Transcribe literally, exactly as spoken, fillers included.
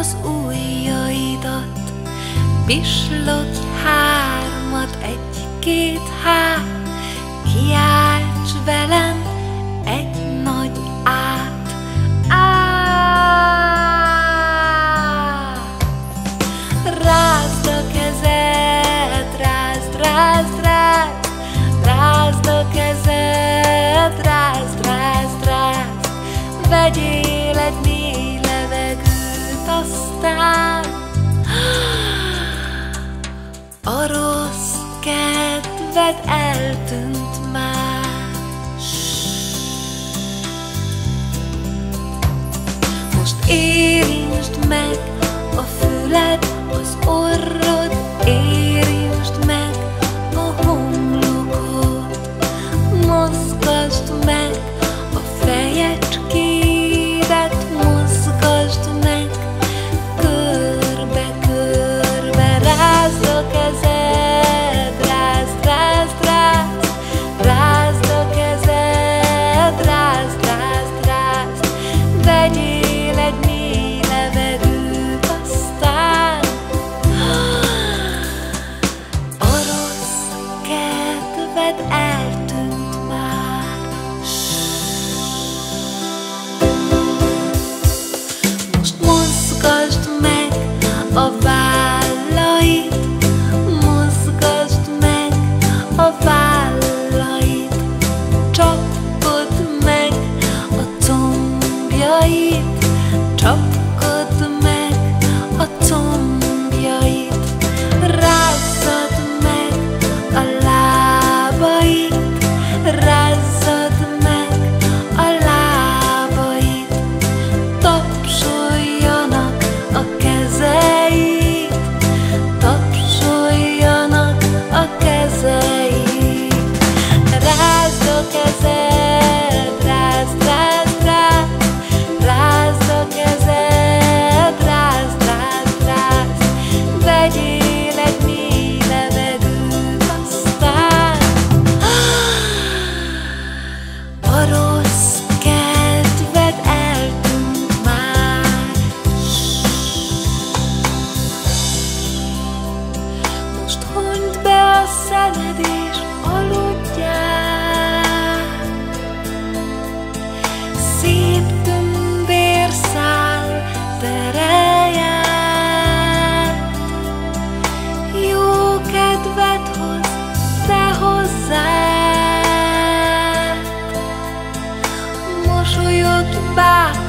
az ujjaidat, pislogj hármat, egy-két hát, kiálts velem egy nagy át. Á! Rázd a kezed, rázd, rázd, rázd, rázd a kezed, rázd, rázd, rázd, vegyél egy mély levegőt, aztán a rossz kedved eltűnt már. Most érintsd meg a füled, az orrod, érintsd meg a homlokod, mozgasd meg a fejecskédet, mozgasd meg körbe-körbe, rázd a kezed, rázd, rázd, rázd, rázd a kezed, rázd, rázd, rázd, vegyél egy mély levegőt, aztán a rossz kedved eltűnt már. Most mozgasd meg a vállaid, mozgasd meg a vállaid, csapkod meg a combjaid, csapkod meg a combjaid, rázzad meg a lábaid, rázzad meg a lábaid, tapsoljanak a kezeid, tapsoljanak a kezeid. Rázd a kezed, rázd, rázd, rázd, rázd a kezed, rázd, rázd, rázd, vegyél egy mély levegőt, aztán a rossz kedved eltűnt már. Most hunyd be a szemed és aludjál, szép tündérszál tereljen, jó kedvet hoz te hozzád, mosolyodj bátran,